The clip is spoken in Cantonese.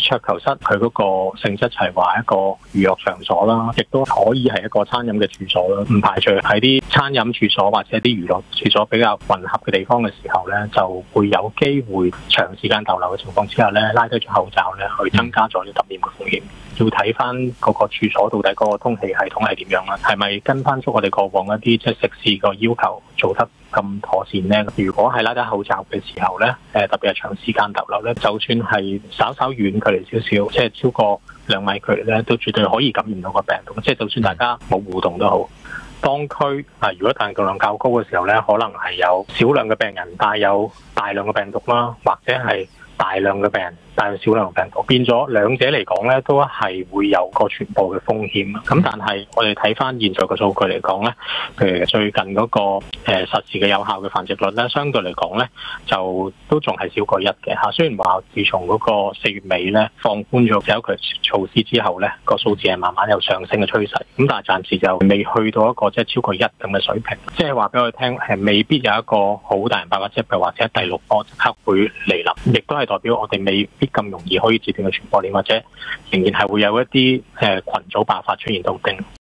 桌球室佢嗰個性質係話一個娛樂場所啦，亦都可以係一個餐飲嘅處所啦。唔排除喺啲餐飲處所或者啲娛樂處所比較混合嘅地方嘅時候咧，就會有機會長時間逗留嘅情況之下咧，拉低咗口罩咧，去增加咗啲感染嘅風險。要睇翻嗰個處所到底嗰個通氣系統係點樣啦，係咪跟翻足我哋過往一啲即係食肆個要求做得咁妥善呢？如果係拉低口罩嘅時候咧，特別係長時間逗留咧，就算係稍稍遠距離少少，即係超過2米距離咧，都絕對可以感染到個病毒。即係就算大家冇互動都好，當區如果帶動量較高嘅時候咧，可能係有少量嘅病人帶有大量嘅病毒啦，或者係大量嘅病人帶有少量嘅病毒，變咗兩者嚟講咧，都係會有個傳播嘅風險。咁但係我哋睇翻現在嘅數據嚟講咧，譬如最近嗰個實時嘅有效嘅繁殖率咧，相對嚟講咧就都仲係少過1嘅嚇。雖然話自從嗰個4月尾咧放寬咗社交距離措施之後咧，個數字係慢慢有上升嘅趨勢。咁但係暫時就未去到一個即係超過1咁嘅水平，即係話俾我哋聽係未必有一個好大型爆發，即係或者第6波即刻會嚟臨，亦都係代表我哋未必咁容易可以截斷嘅傳播鏈，或者仍然係會有一啲群組爆發出現到定。